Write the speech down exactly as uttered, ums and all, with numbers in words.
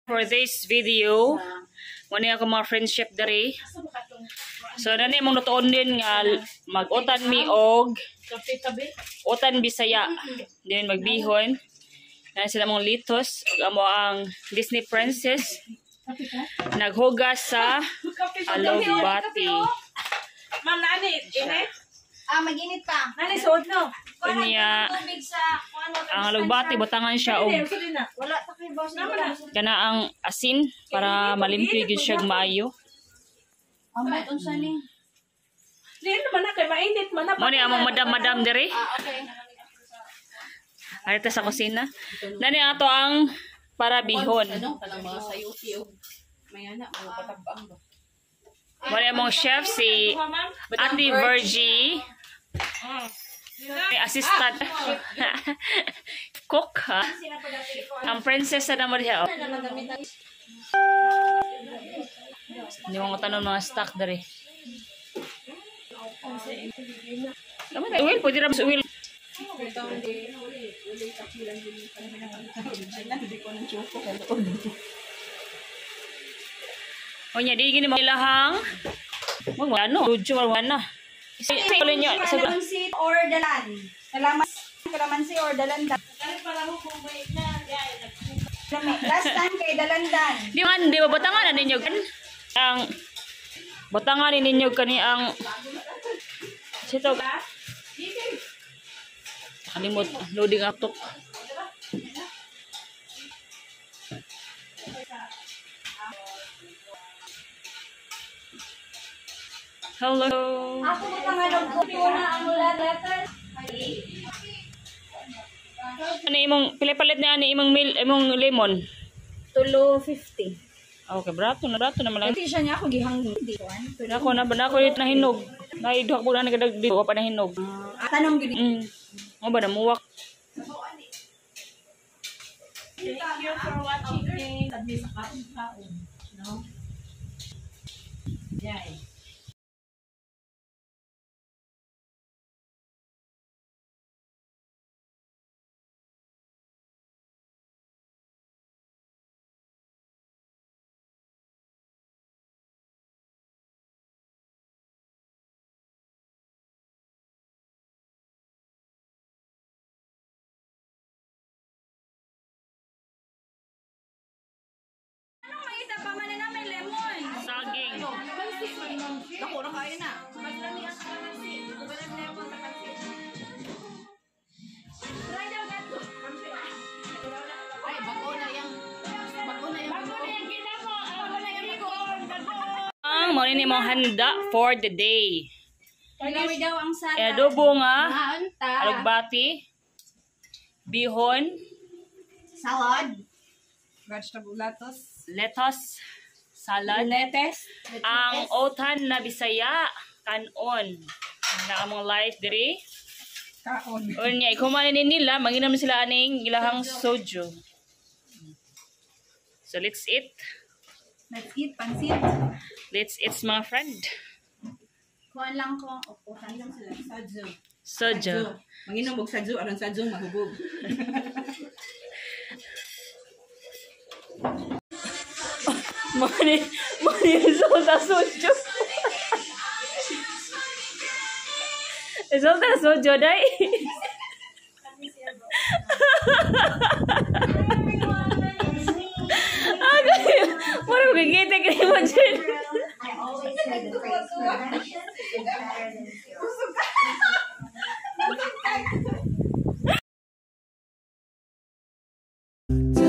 For this video, muna ako mga friendship dari. So nani mong lutoon din nga mag-utan mi og utan Bisaya. Then magbihon. Nani sila mong litos ug amo ang Disney princess. Naghugas sa alugbati. Ma'am nani, init? Ah, mag-init pa. Nani suod no? Kunya ang alugbati butangan siya og Wala ta kay boss. kana ang asin para malimpyo gyud siya maayo. Amat unsa ni? Dili naman na kay mainit man na. Mo ni among madam-madam diri. Ah, okay. Arita sa kusina. Nani ato ang para bihon. Ano? Kanang mga sayuti og may anak mga patabang ba. Mo ni among chef si Ate Virgie. May assistant. Cook ha. Ang princess na naman diha. Hindi mo tanong mga stock dari. Kamu na uwil, pwede rin sa uwil. O niya, di gini mo ilahang. Huwag mo, ano? Tujo, wala na. Isa ulit niyo. Kalamansi or dalan. Kalamansi, kalamansi or dalandan. Last time kay dalandan. Di man, di ba batangan na ninyo kan? Ang batangan ni ninyo kani ang sito. Kalimot, loading laptop. Hello. Ako mo pangalan ko na ang letter. Ano imong pilipalit na ani imong mil imong lemon? Tulo fifty. Okay, brato na brato na malang. Ito siya niya ako gihanggi. Ako na ba ko dito nahinog. Naiduha ko na nagadag dito pa nahinog. At tanong gid. Mm. Mo ba namuwak? Thank you for watching me. Tabi sa kaon-kaon. No? Yay. Makita pa man na may lemon. Saging. Dako na kain na. Maglami ang kalamansi. Walang lemon sa kansi. Try daw gato. Ay, bago na yang bago na yang Bago na yung kita mo. Bago na yung bihon. Bago. Ang mo ni mo handa for the day. Kagawi daw ang salad. E adobo nga Hanta. alugbati, bihon, Salad. Vegetable lettuce. lettuce, salad, Lettuce. ang utan na Bisaya kanon. Na among life diri. Kaon. O niya ikumanin nila, manginom sila aning ilahang soju. So let's eat. Let's eat pansit. Let's eat mga friend. Kuan lang ko. Opo, lang sila. Sadyo. Soju. Manginom og sadyo aron sadyo mahubog. Mani, mani resulta soju. Resulta soju dai. Agay, mara ko gigite kay mo dyan. I always say the phrase prevention is better than cure.